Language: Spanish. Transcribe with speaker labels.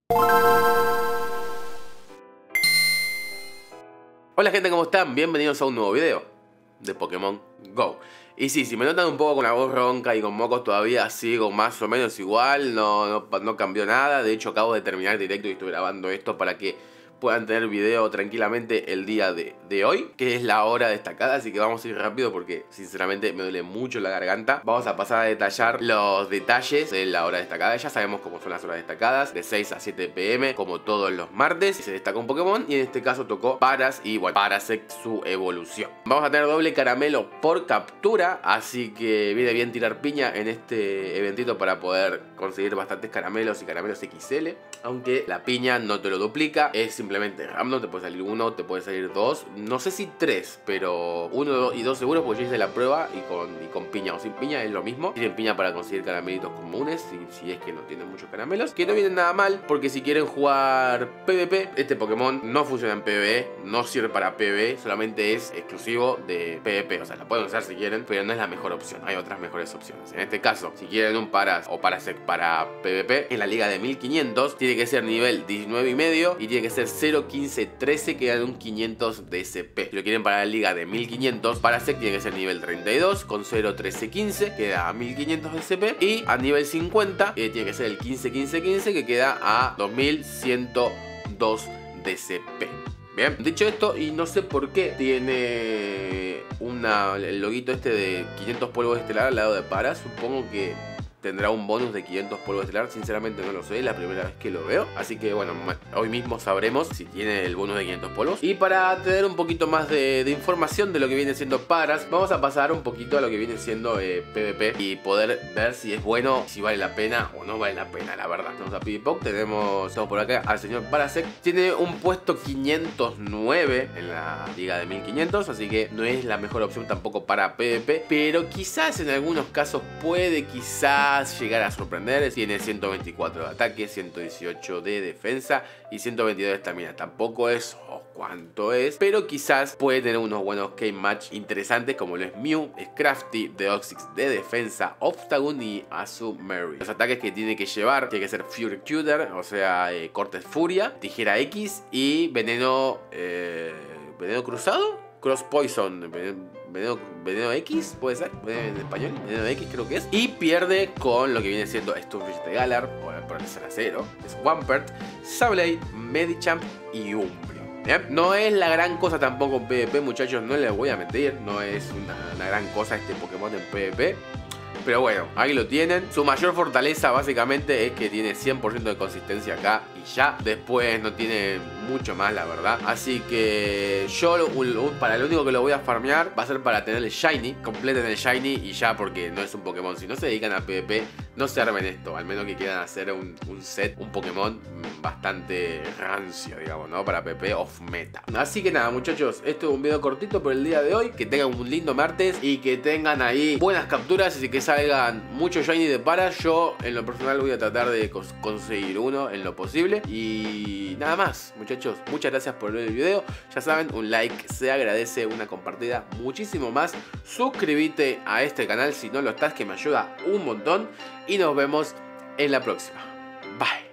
Speaker 1: Hola gente, ¿cómo están? Bienvenidos a un nuevo video de Pokémon GO. Y sí, si me notan un poco con la voz ronca y con mocos todavía sigo más o menos igual, no cambió nada. De hecho acabo de terminar el directo y estoy grabando esto para que puedan tener video tranquilamente el día de hoy, que es la hora destacada, así que vamos a ir rápido porque sinceramente me duele mucho la garganta. Vamos a pasar a detallar los detalles de la hora destacada. Ya sabemos cómo son las horas destacadas, de 6 a 7 pm, como todos los martes. Se destaca un Pokémon y en este caso tocó Paras y bueno, Parasect su evolución. Vamos a tener doble caramelo por captura, así que viene bien tirar piña en este eventito para poder conseguir bastantes caramelos y caramelos XL, aunque la piña no te lo duplica, es simplemente random, te puede salir uno, te puede salir dos, no sé si tres, pero uno y dos seguros porque yo hice la prueba y con piña o sin piña es lo mismo. Tienen piña para conseguir caramelitos comunes, si es que no tienen muchos caramelos, que no vienen nada mal, porque si quieren jugar PvP, este Pokémon no funciona en PvE, no sirve para PvE, solamente es exclusivo de PvP, o sea, la pueden usar si quieren, pero no es la mejor opción, hay otras mejores opciones. En este caso, si quieren un Paras o Parasect para PvP, en la liga de 1500, tiene que ser nivel 19 y medio y tiene que ser 0, 15, 13 que dan un 500 de SP. Si lo quieren para la liga de 1500, Parasect tiene que ser nivel 32 con 0, 13, 15 que da a 1500 de SP. Y a nivel 50 tiene que ser el 15, 15, 15 que queda a 2102 de SP. Bien, dicho esto, y no sé por qué tiene el loguito este de 500 polvos estelar al lado de Paras. Supongo que tendrá un bonus de 500 polvos estelar, sinceramente no lo sé, es la primera vez que lo veo. Así que bueno, hoy mismo sabremos si tiene el bonus de 500 polvos. Y para tener un poquito más de información de lo que viene siendo Paras, vamos a pasar un poquito a lo que viene siendo PvP y poder ver si es bueno, si vale la pena o no vale la pena, la verdad. Tenemos a PvPoke, tenemos por acá al señor Parasect. Tiene un puesto 509 en la liga de 1500, así que no es la mejor opción tampoco para PvP, pero quizás en algunos casos puede llegar a sorprender. Tiene 124 de ataque, 118 de defensa y 122 de estamina. Tampoco es cuánto es, pero quizás puede tener unos buenos game match interesantes como lo es Mew, Scrafty, Deoxys de defensa, Obstagoon y Azumarill. Los ataques que tiene que llevar tiene que ser Fury Cutter, o sea, cortes furia, tijera X y veneno cruzado, Cross Poison, veneno X, puede ser, en español, veneno X creo que es. Y pierde con lo que viene siendo Stunfisk de Galar, o por el Acero, Swampert, Sableye, Medicham y Umbreon. ¿Bien? No es la gran cosa tampoco en PvP, muchachos, no les voy a mentir, no es una gran cosa este Pokémon en PvP. Pero bueno, ahí lo tienen. Su mayor fortaleza básicamente es que tiene 100% de consistencia acá y ya. Después no tiene mucho más, la verdad. Así que yo para lo único que lo voy a farmear va a ser para tener el Shiny. Completen el Shiny y ya, porque no es un Pokémon. Si no se dedican a PvP, no se armen esto. Al menos que quieran hacer un set, un Pokémon bastante rancio, digamos, ¿no? Para PvP off meta. Así que nada, muchachos, esto es un video cortito por el día de hoy. Que tengan un lindo martes y que tengan ahí buenas capturas y que salgan muchos Shiny de Paras. Yo en lo personal voy a tratar de conseguir uno en lo posible. Y nada más, muchachos, muchas gracias por ver el video. Ya saben, un like se agradece, una compartida muchísimo más. Suscríbete a este canal si no lo estás, que me ayuda un montón. Y nos vemos en la próxima. Bye.